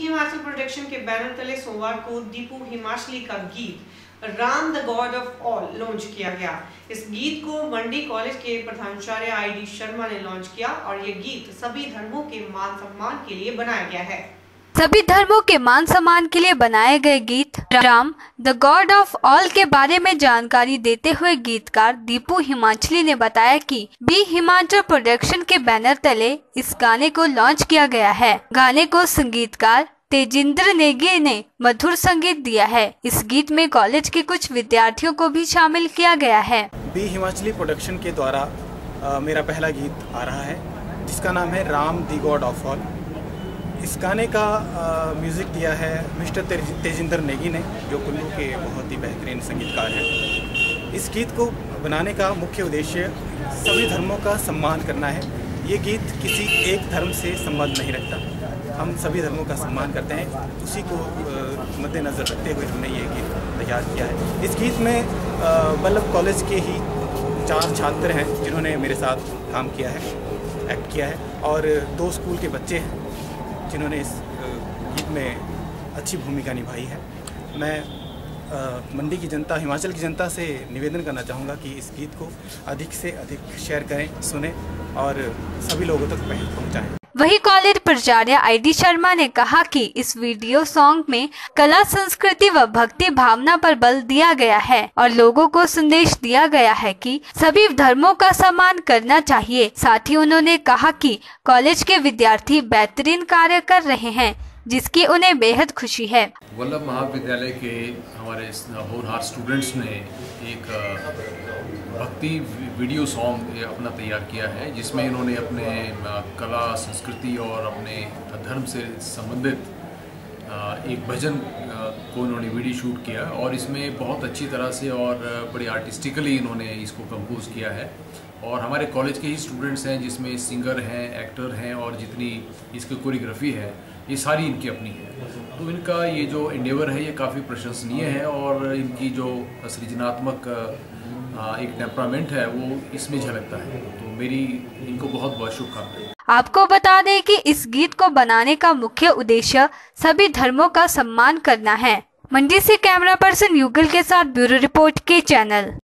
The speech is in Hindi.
हिमाचल प्रोडक्शन के बैनर तले सोमवार को दीपू हिमाचली का गीत Ram the God of all launch किया गया। इस गीत को मंडी कॉलेज के प्रधानाचार्य ID शर्मा ने लॉन्च किया और ये गीत सभी धर्मों के मान सम्मान के लिए बनाया गया है। सभी धर्मों के मान सम्मान के लिए बनाए गए गीत Ram the God of all के बारे में जानकारी देते हुए गीतकार दीपू हिमाचली ने बताया कि बी हिमाचल प्रोडक्शन के बैनर तले इस गाने को लॉन्च किया गया है। गाने को संगीतकार तेजिंद्र नेगी ने मधुर संगीत दिया है। इस गीत में कॉलेज के कुछ विद्यार्थियों को भी शामिल किया गया है। बी हिमाचली प्रोडक्शन के द्वारा मेरा पहला गीत आ रहा है जिसका नाम है Ram the God of all. इस गाने का म्यूज़िक दिया है मिस्टर तेजिंद्र नेगी ने, जो कुल्लू के बहुत ही बेहतरीन संगीतकार हैं। इस गीत को बनाने का मुख्य उद्देश्य सभी धर्मों का सम्मान करना है। ये गीत किसी एक धर्म से संबंध नहीं रखता, हम सभी धर्मों का सम्मान करते हैं। उसी को मद्देनज़र रखते हुए हमने ये गीत तैयार किया है। इस गीत में बल्लभ कॉलेज के ही 4 छात्र हैं जिन्होंने मेरे साथ काम किया है, एक्ट किया है, और 2 स्कूल के बच्चे हैं जिन्होंने इस गीत में अच्छी भूमिका निभाई है। मैं मंडी की जनता, हिमाचल की जनता से निवेदन करना चाहूँगा कि इस गीत को अधिक से अधिक शेयर करें, सुने और सभी लोगों तक पहुँचाएं। वही कॉलेज प्राचार्य ID शर्मा ने कहा कि इस वीडियो सॉन्ग में कला, संस्कृति व भक्ति भावना पर बल दिया गया है और लोगों को संदेश दिया गया है कि सभी धर्मों का सम्मान करना चाहिए। साथ ही उन्होंने कहा कि कॉलेज के विद्यार्थी बेहतरीन कार्य कर रहे हैं, जिसकी उन्हें बेहद खुशी है। वल्लभ महाविद्यालय के हमारे होनहार स्टूडेंट्स ने एक भक्ति वीडियो सॉन्ग अपना तैयार किया है, जिसमें इन्होंने अपने कला, संस्कृति और अपने धर्म से संबंधित एक भजन को इन्होंने वीडियो शूट किया और इसमें बहुत अच्छी तरह से और बड़ी आर्टिस्टिकली इन्होंने इसको कंपोज किया है। और हमारे कॉलेज के ही स्टूडेंट्स हैं, जिसमें सिंगर हैं, एक्टर हैं और जितनी इसकी कोरियोग्राफी है ये सारी इनकी अपनी है। तो इनका ये जो एंडेवर है ये काफ़ी प्रशंसनीय है और इनकी जो सृजनात्मक एक टेम्परामेंट है वो इसमें झलकता है। तो मेरी इनको बहुत बहुत शुभकामनाएं। आपको बता दें कि इस गीत को बनाने का मुख्य उद्देश्य सभी धर्मों का सम्मान करना है। मंडी से कैमरा पर्सन युगल के साथ ब्यूरो रिपोर्ट के चैनल।